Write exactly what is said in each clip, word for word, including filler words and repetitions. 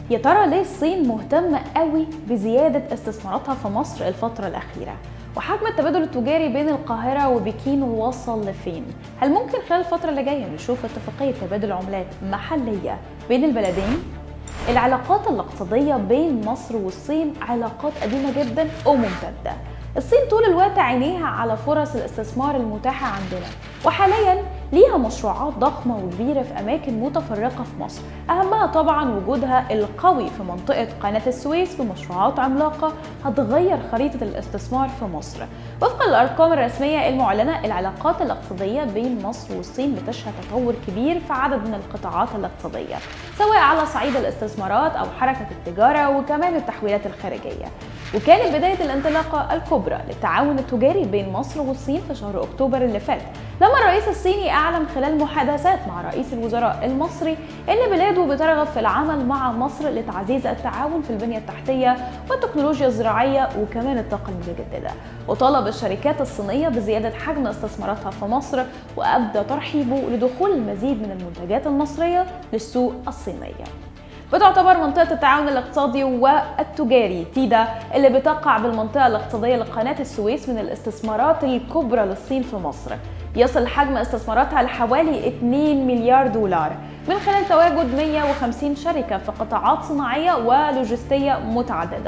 يا ترى ليه الصين مهتمة قوي بزيادة استثماراتها في مصر الفترة الأخيرة؟ وحجم التبادل التجاري بين القاهرة وبكين وصل لفين؟ هل ممكن خلال الفترة اللي جاية نشوف اتفاقية تبادل عملات محلية بين البلدين؟ العلاقات الاقتصادية بين مصر والصين علاقات قديمة جدا وممتدة. الصين طول الوقت عينيها على فرص الاستثمار المتاحة عندنا، وحاليا ليها مشروعات ضخمة وكبيرة في أماكن متفرقة في مصر، أهمها طبعا وجودها القوي في منطقة قناة السويس بمشروعات عملاقة هتغير خريطة الاستثمار في مصر. وفقا للأرقام الرسمية المعلنة، العلاقات الاقتصادية بين مصر والصين بتشهد تطور كبير في عدد من القطاعات الاقتصادية، سواء على صعيد الاستثمارات أو حركة التجارة وكمان التحويلات الخارجية. وكانت بداية الانطلاقة الكبرى للتعاون التجاري بين مصر والصين في شهر أكتوبر اللي فات، لما الرئيس الصيني أعلن خلال محادثات مع رئيس الوزراء المصري إن بلاده بترغب في العمل مع مصر لتعزيز التعاون في البنية التحتية والتكنولوجيا الزراعية وكمان الطاقة المتجددة. وطالب الشركات الصينية بزيادة حجم استثماراتها في مصر، وأبدى ترحيبه لدخول المزيد من المنتجات المصرية للسوق الصينية. بتعتبر منطقة التعاون الاقتصادي والتجاري تيدا اللي بتقع بالمنطقة الاقتصادية لقناة السويس من الاستثمارات الكبرى للصين في مصر. يصل حجم استثماراتها لحوالي اتنين مليار دولار من خلال تواجد مية وخمسين شركة في قطاعات صناعية ولوجستية متعددة.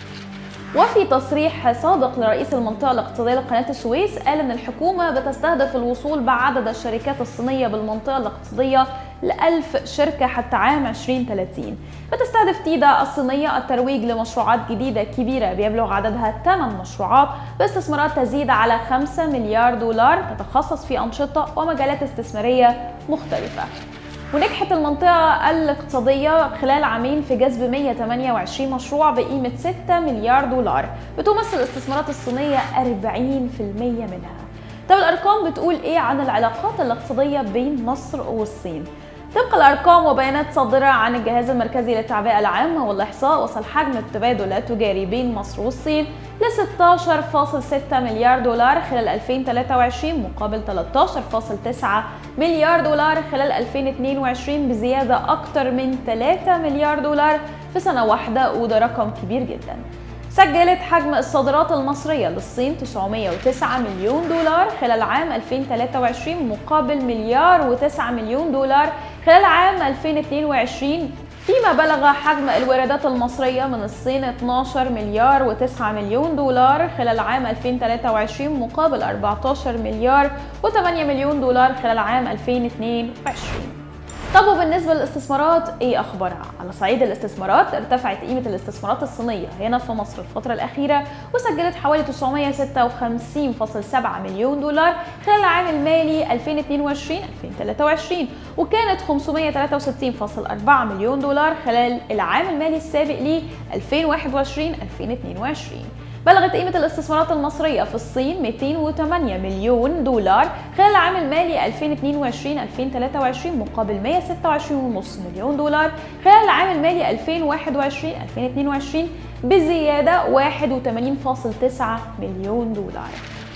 وفي تصريح سابق لرئيس المنطقة الاقتصادية لقناة السويس، قال إن الحكومة بتستهدف الوصول بعدد الشركات الصينية بالمنطقة الاقتصادية لألف شركة حتى عام عشرين ثلاثين. بتستهدف تيدا الصينية الترويج لمشروعات جديدة كبيرة بيبلغ عددها ثمان مشروعات باستثمارات تزيد على خمسة مليار دولار، تتخصص في أنشطة ومجالات استثمارية مختلفة. ونجحت المنطقة الاقتصادية خلال عامين في جذب مية وثمانية وعشرين مشروع بقيمة ستة مليار دولار، بتمثل الاستثمارات الصينية أربعين بالمية منها. طب الأرقام بتقول إيه عن العلاقات الاقتصادية بين مصر والصين؟ طبق الأرقام وبيانات صادرة عن الجهاز المركزي للتعبئة العامة والإحصاء، وصل حجم التبادل التجاري بين مصر والصين ل ستة عشر فاصلة ستة مليار دولار خلال ألفين وثلاثة وعشرين مقابل ثلاثة عشر فاصلة تسعة مليار دولار خلال ألفين واثنين وعشرين، بزيادة أكثر من ثلاثة مليار دولار في سنة واحدة، وده رقم كبير جدا. سجلت حجم الصادرات المصرية للصين تسعمية وتسعة مليون دولار خلال عام ألفين وثلاثة وعشرين مقابل مليار وتسعة مليون دولار خلال عام ألفين واثنين وعشرين، فيما بلغ حجم الواردات المصرية من الصين اثناشر مليار وتسعة مليون دولار خلال عام ألفين وثلاثة وعشرين مقابل أربعة عشر مليار وثمانية مليون دولار خلال عام ألفين واثنين وعشرين. طب وبالنسبة للاستثمارات ايه اخبارها؟ على صعيد الاستثمارات، ارتفعت قيمة الاستثمارات الصينية هنا في مصر الفترة الأخيرة، وسجلت حوالي تسعمية وستة وخمسين فاصلة سبعة مليون دولار خلال العام المالي ألفين واثنين وعشرين ألفين وثلاثة وعشرين، وكانت خمسمية وثلاثة وستين فاصلة أربعة مليون دولار خلال العام المالي السابق ليه ألفين وواحد وعشرين ألفين واثنين وعشرين. بلغت قيمة الاستثمارات المصرية في الصين مئتين وثمانية مليون دولار خلال العام المالي ألفين واثنين وعشرين ألفين وثلاثة وعشرين مقابل مية وستة وعشرين فاصلة خمسة مليون دولار خلال العام المالي ألفين وواحد وعشرين ألفين واثنين وعشرين، بزيادة واحد وثمانين فاصلة تسعة مليون دولار.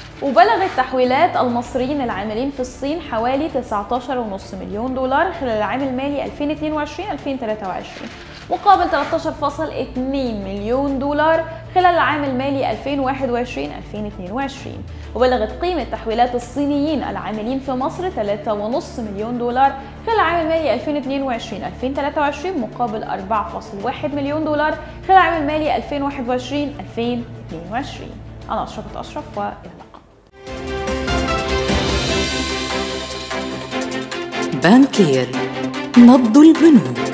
وبلغت تحويلات المصريين العاملين في الصين حوالي تسعة عشر فاصلة خمسة مليون دولار خلال العام المالي ألفين واثنين وعشرين ألفين وثلاثة وعشرين مقابل ثلاثة عشر فاصلة اثنين مليون دولار خلال العام المالي ألفين وواحد وعشرين ألفين واثنين وعشرين. وبلغت قيمة تحويلات الصينيين العاملين في مصر ثلاثة فاصلة خمسة مليون دولار خلال العام المالي ألفين واثنين وعشرين ألفين وثلاثة وعشرين مقابل أربعة فاصلة واحد مليون دولار خلال العام المالي ألفين وواحد وعشرين ألفين واثنين وعشرين. أنا أشرفت أشرف، وإلى اللقاء. بانكير، نبض البنوك.